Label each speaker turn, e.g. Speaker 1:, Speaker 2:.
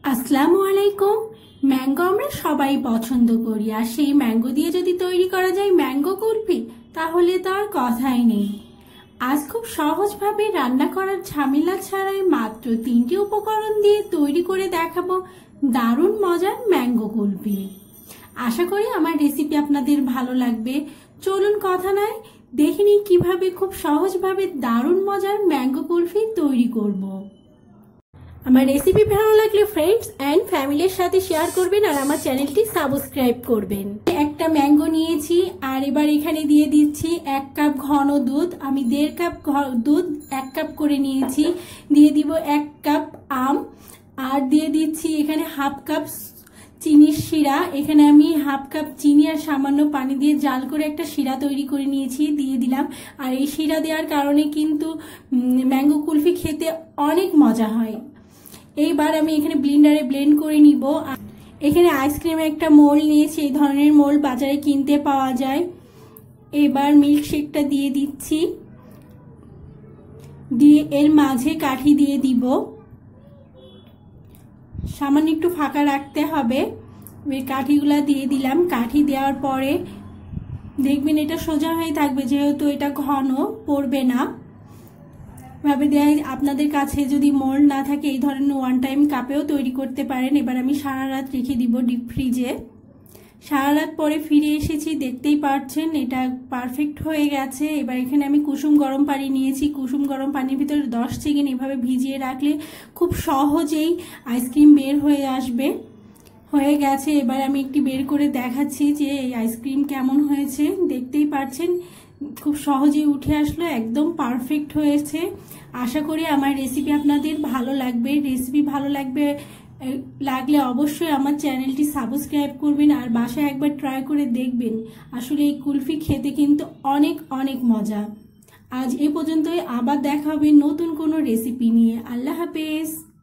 Speaker 1: আসসালামু আলাইকুম। ম্যাঙ্গো আমরা সবাই পছন্দ করি, আর সেই ম্যাঙ্গো দিয়ে যদি তৈরি করা যায় ম্যাঙ্গো কুলফি, তাহলে তো আর কথাই নেই। আজ খুব সহজভাবে রান্না করার ঝামেলা ছাড়াই মাত্র 3টি উপকরণ দিয়ে তৈরি করে দেখাবো দারুণ মজার ম্যাঙ্গো কুলফি। আশা করি আমার রেসিপি আপনাদের ভালো লাগবে। চলুন কথা নয়, দেখে নিই কিভাবে খুব সহজভাবে দারুণ মজার ম্যাঙ্গো কুলফি তৈরি করব। আমার রেসিপি ভালো লাগলে ফ্রেন্ডস এন্ড ফ্যামিলির সাথে শেয়ার করবেন আর আমার চ্যানেলটি সাবস্ক্রাইব করবেন। একটা ম্যাঙ্গো নিয়েছি আর এবার এখানে দিয়ে দিচ্ছি 1 কাপ ঘন দুধ। আমি 1.5 কাপ দুধ 1 কাপ করে নিয়েছি। দিয়ে দিব 1 কাপ আম, আর দিয়ে দিচ্ছি এখানে 1/2 কাপ চিনির শিরা। এখানে আমি 1/2 কাপ চিনি আর সামান্য পানি দিয়ে জাল করে একটা শিরা তৈরি করে নিয়েছি, দিয়ে দিলাম। আর এই শিরা দেওয়ার কারণে কিন্তু ম্যাঙ্গো কুলফি খেতে অনেক মজা হয়। এইবার আমি এখানে ব্লেন্ডারে ব্লেন্ড করে নিব। এখানে আইসক্রিমের একটা মোল নিয়েছি, এই ধরনের মোল বাজারে কিনতে পাওয়া যায়। এবার মিল্কশেকটা দিয়ে দিচ্ছি, দিয়ে এর মাঝে কাঠি দিয়ে দিব। সামান্য একটু ফাঁকা রাখতে হবে। ওই কাঠিগুলা দিয়ে দিলাম। কাঠি দেওয়ার পরে দেখবেন এটা সোজা হয়ে থাকবে, যেহেতু এটা ঘন পড়বে না। ভাবে দেয় আপনাদের কাছে যদি মোল্ড না থাকে এই ধরনের ওয়ান টাইম কাপেও তৈরি করতে পারেন। এবার আমি সারা রাত রেখে দিব ডিপ ফ্রিজে। সারা রাত পরে ফিরে এসেছি, দেখতেই পাচ্ছেন এটা পারফেক্ট হয়ে গেছে। এবার এখানে আমি কুসুম গরম পানি নিয়েছি। কুসুম গরম পানির ভিতরে 10 সেকেন্ড এভাবে ভিজিয়ে রাখলে খুব সহজেই আইসক্রিম বের হয়ে আসবে। হয়ে গেছে। এবার আমি একটি বের করে দেখাচ্ছি যে এই আইসক্রিম কেমন হয়েছে। দেখতেই পাচ্ছেন খুব সহজেই উঠে আসলো, একদম পারফেক্ট হয়েছে। আশা করি আমার রেসিপি আপনাদের ভালো লাগবে। রেসিপি ভালো লাগলে অবশ্যই আমার চ্যানেলটি সাবস্ক্রাইব করবেন আর বাসায় একবার ট্রাই করে দেখবেন। আসলে এই কুলফি খেতে কিন্তু অনেক অনেক মজা। আজ এ পর্যন্তই, আবার দেখা হবে নতুন কোনো রেসিপি নিয়ে। আল্লাহ হাফেজ।